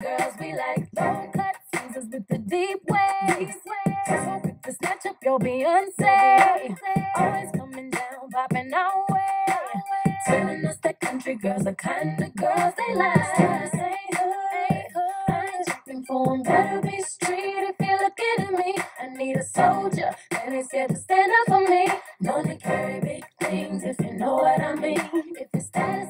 girls be like low cut teasers with the deep waves. So quick to snatch up your Beyonce. Always coming down, popping our way. Telling us that country girls are kind of girls they like. Say hood, I ain't checking for 'em. Better be street if you're looking at me. I need a soldier that ain't scared to stand up for me. Known to carry big things if you know what I mean. If it's status